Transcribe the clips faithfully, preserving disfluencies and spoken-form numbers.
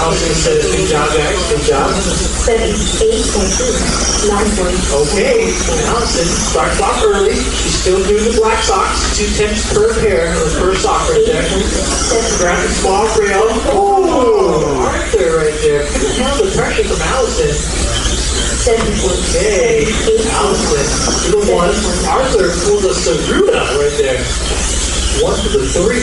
Allison says, good job, guys. Good job. seventy-eight point two. nine point two. Okay, Allison starts off early. She's still doing the black socks. Two tenths per pair or per sock right there. Grab the small rail. Oh, Arthur right there. Couldn't handle the pressure from Allison. Okay, Allison to the one. Arthur pulls a Saruda right there. One to the three.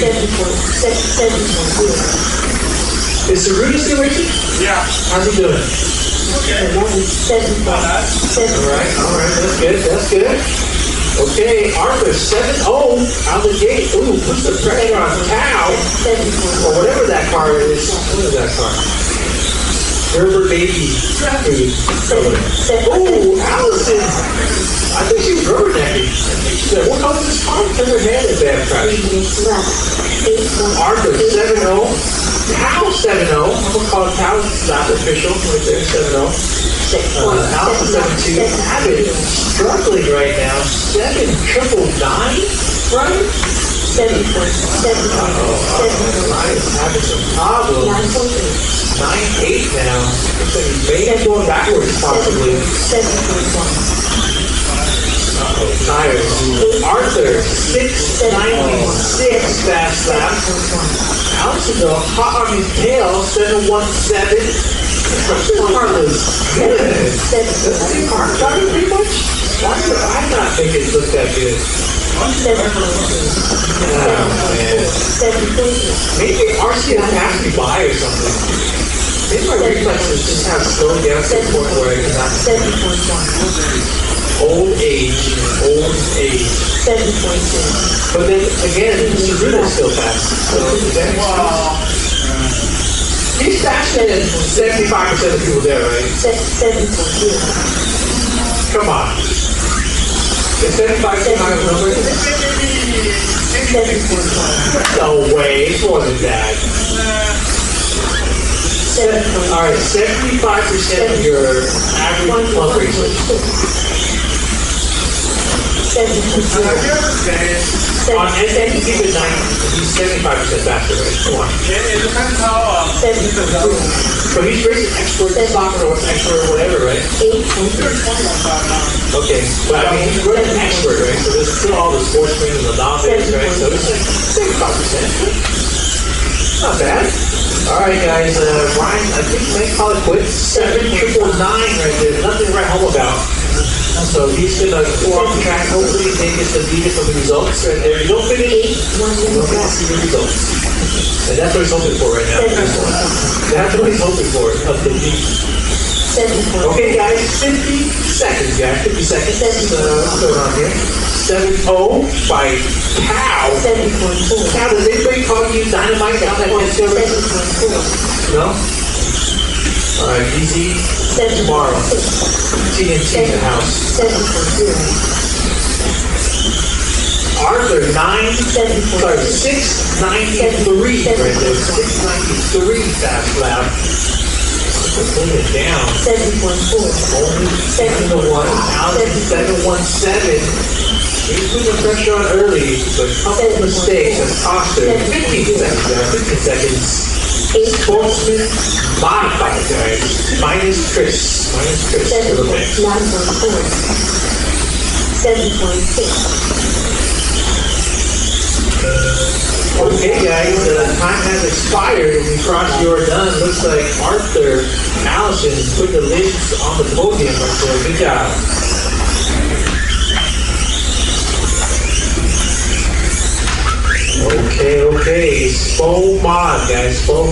Is Saruda still with you? Yeah. How's he doing? Okay. Alright, alright, that's good, that's good. Okay, Arthur, seven oh out the gate. Ooh, puts the pressure on Cow. Or whatever that car is. What is that car? Gerber baby food. Oh, Allison. I think she was rubbernecking. She said, what color is this car? Turn her head at that crash. Arthur, seven oh. Cow, seven oh. I'm going to call Cow. It's not official. Right there, seven oh. Uh, Allison, seven two. Abbott struggling right now. seven triple nine, right? seven point seven. Oh, Ryan's having some problems. nine eight now. Looks like he's maybe going backwards, possibly. seven point one. Uh-oh, tires. Arthur, six ninety-six fast lap. Allison, though, hot on his tail, seven one seven. This car looks good. That's the car driving pretty much. Arthur, I'm not thinking it looked that good. Oh, man. Maybe R C has passed me by or something. Maybe my reflexes just have slowed down to the point where I cannot. Old age, old age. But then again, Saruda's still fast. So wow. He's faster than seventy-five percent of the people there, right? Come on. Is seventy-five percent higher number? No way, it's more than that. Alright, seventy-five percent of your average club racer. On S N P with ninety, he's seventy-five percent faster, right? Come on. It depends how. So he's racing expert soccer or expert or whatever, right? Okay, but I mean, he's running an expert, right? So there's still all the sportsmen and the novices, right? So it's like seventy-five percent. Not bad. Alright, guys, uh, Ryan, I think you may call it quits. seven triple nine right there. Nothing to write home about. So he's going to pull off the track. Hopefully, they get the beat from the results. And if you don't finish, you don't get to see the results. And that's what he's hoping for right now. That's what he's hoping for, of the beat. Okay, guys, fifty seconds, guys. fifty seconds. Uh, what's going on here? seven oh by Cow. Cow, does anybody call you Dynamite down that Mexico race? No? Alright, B Z tomorrow. T N T in the house. Arthur, nine, sorry, six ninety-three right there. six ninety-three fast lap. Putting it down. Only seven to one. Allison, seven one seven. He's putting the pressure on early, but a couple of mistakes have cost her. fifteen seconds there, fifteen seconds. Sportsman modified, guys. Minus Chris. Minus Chris. seven point four. seven point six. Okay, guys, uh, time has expired and we crossed your done. Looks like Arthur Allison put the lids on the podium right there. Good job. Okay, okay. Spo mod, guys. Spo